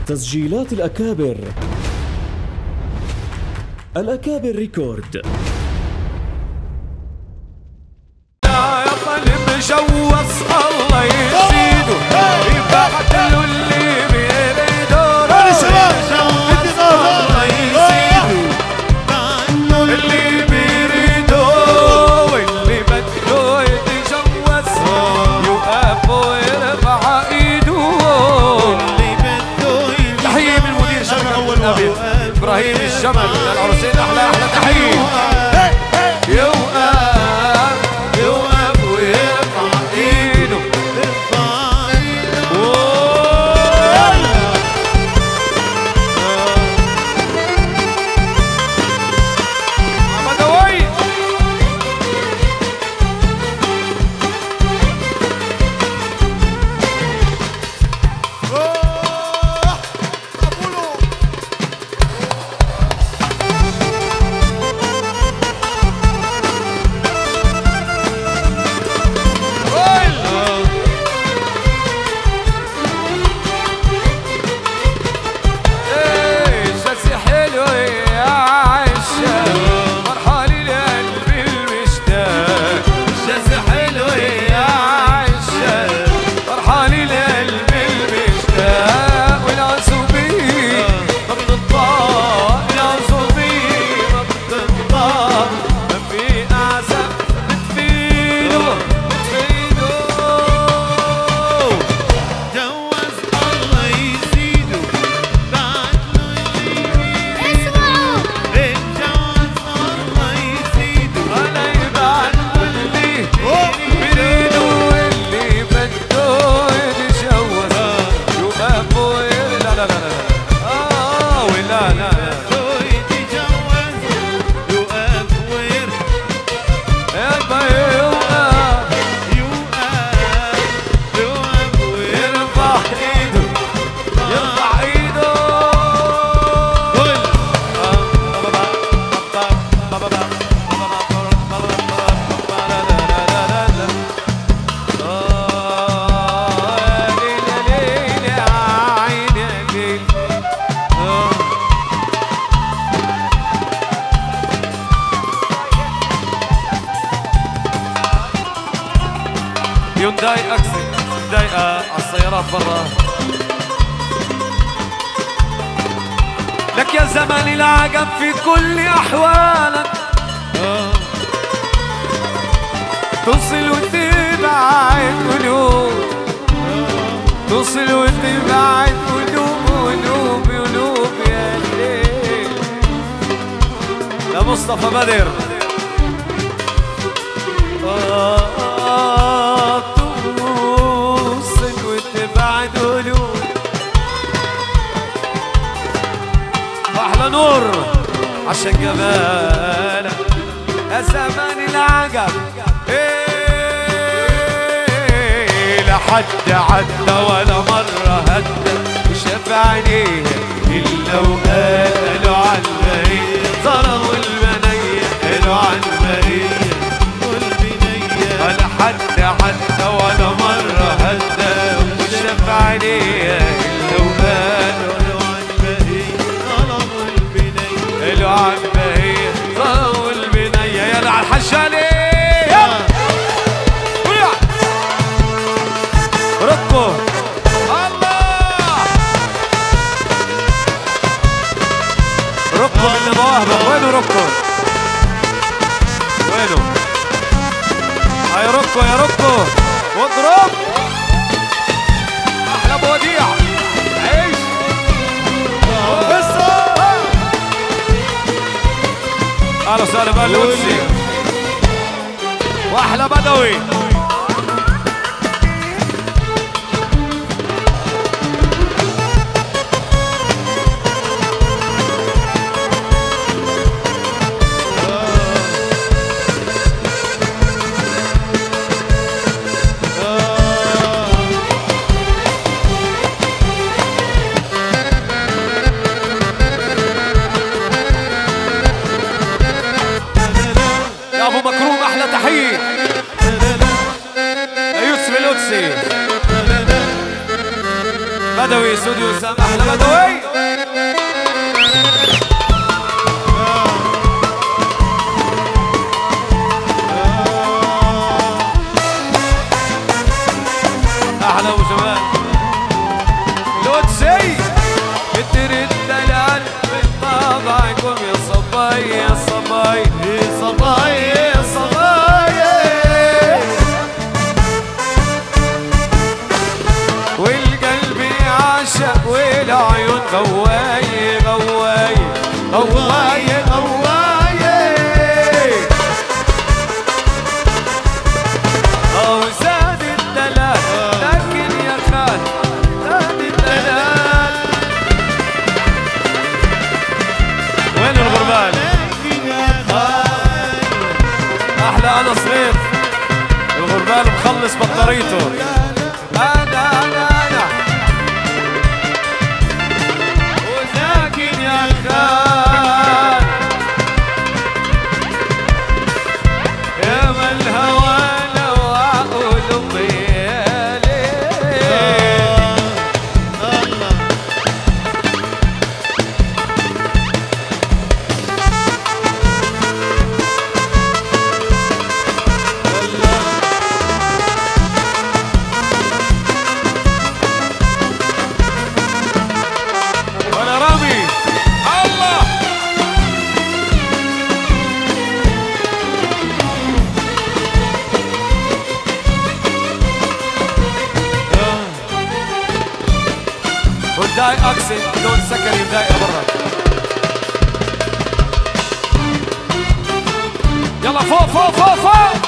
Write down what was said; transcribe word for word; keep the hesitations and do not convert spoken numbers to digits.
تسجيلات الأكابر. الأكابر ريكورد. يا طالب جوص الله يزيده يبعت له اللي بيريده الله يزيده اللي بيريده واللي بده يتجوز يوقف ويرفع ايده اللي بده. تحية من مدير شركة أول نبي إبراهيم الجمل للعروسين، أحلى أحلى تحية. يوقف يوقف ويرفع ايده يرفع ايده. عمدوي يونداي اكسي ضايقه على السيارات برا. لك يا زمن العجب في كل احوالك توصل وتبعد قلوب، توصل وتبعد قلوب قلوب قلوب يا ليل. يا مصطفى بدر آه توصل وتبعد قلوب. أحلى نور عشان جمالك يا زمان العجب. إيه لا حد عدى ولا مرة هدى وشاف عينيه إلا وقال قالوا عن المرية ضربوا المنية قالوا عن المرية ولا حد عدى ولا مرة هدى وشاف عينيه إلا وقال قالوا عن المرية ضربوا البنية قالوا عن المرية ضربوا البنية. يلا على الحشالي ركو الله ركو من المواهب. وينو ركو وينو؟ هاي ركو يا ركو واضرب. احلى ابو وديع عيش بس. اهلا وسهلا بالقدسي واحلى بدوي. يا ابو مكروم احلى تحيه. بدوي استوديو سام احلى بدوي. احلى وجمال لوتسي كتر الدلال من طبعكم يا صباي يا صباي يا صباي يا صباي، والقلب عاشق والعيون غواي غواي غواي غواي، او زاد الدلال لكن يا خال زاد الدلال. وين الغربال؟ احلى انا صغير الغربال مخلص بطاريته. انا انا انا وساكن يا خال يا ما الهوى لو اقول ضيالي. ولا رامي الله والداي اكسن بدون سكري بداية برا. يلا فوق فوق فوق فوق.